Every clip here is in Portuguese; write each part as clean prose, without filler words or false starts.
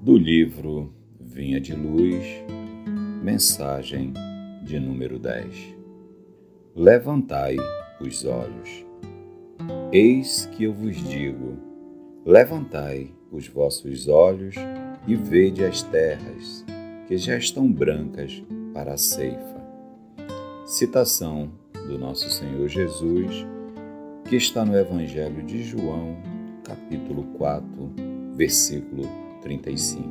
Do livro Vinha de Luz, mensagem de número 10. Levantai os olhos. Eis que eu vos digo, levantai os vossos olhos e vede as terras, que já estão brancas para a ceifa. Citação do nosso Senhor Jesus, que está no Evangelho de João, capítulo 4, versículo 35.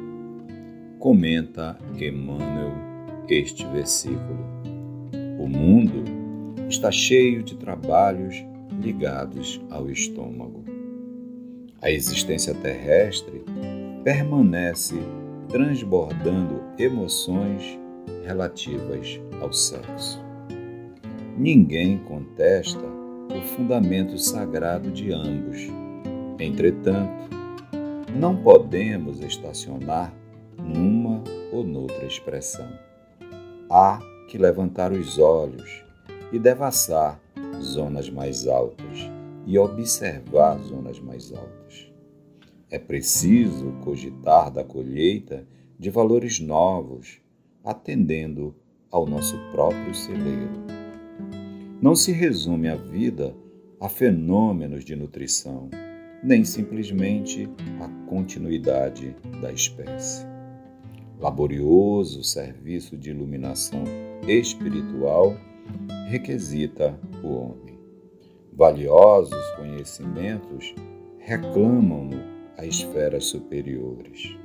Comenta Emmanuel este versículo. O mundo está cheio de trabalhos ligados ao estômago. A existência terrestre permanece transbordando emoções relativas ao sexo. Ninguém contesta o fundamento sagrado de ambos. Entretanto, não podemos estacionar numa ou noutra expressão. Há que levantar os olhos e devassar zonas mais altas e observar zonas mais altas. É preciso cogitar da colheita de valores novos, atendendo ao nosso próprio celeiro. Não se resume a vida a fenômenos de nutrição, nem simplesmente a continuidade da espécie. Laborioso serviço de iluminação espiritual requisita o homem. Valiosos conhecimentos reclamam-no a esferas superiores.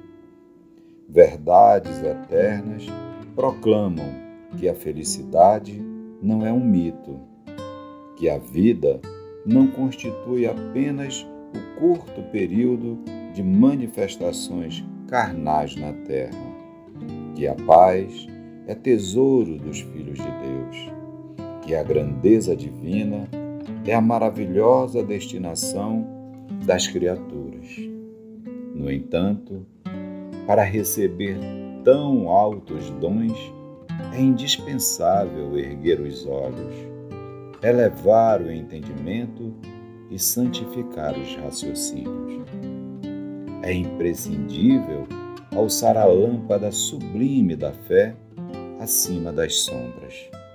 Verdades eternas proclamam que a felicidade não é um mito, que a vida não constitui apenas o curto período de manifestações carnais na terra, que a paz é tesouro dos filhos de Deus, que a grandeza divina é a maravilhosa destinação das criaturas. No entanto, para receber tão altos dons, é indispensável erguer os olhos, elevar o entendimento e santificar os raciocínios. É imprescindível alçar a lâmpada sublime da fé acima das sombras.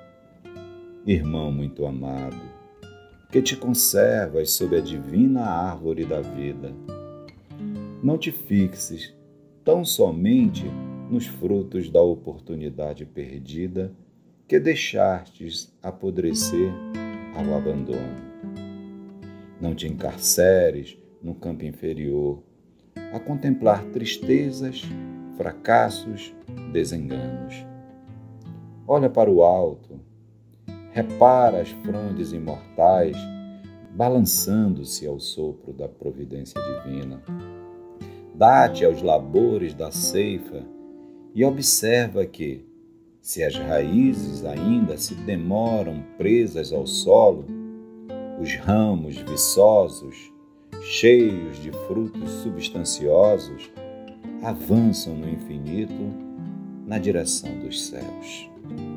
Irmão muito amado, que te conservas sob a divina árvore da vida, não te fixes tão somente nos frutos da oportunidade perdida que deixastes apodrecer ao abandono. Não te encarceres no campo inferior, a contemplar tristezas, fracassos, desenganos. Olha para o alto, repara as frondes imortais, balançando-se ao sopro da providência divina. Dá-te aos labores da ceifa e observa que, se as raízes ainda se demoram presas ao solo, os ramos viçosos, cheios de frutos substanciosos, avançam no infinito na direção dos céus.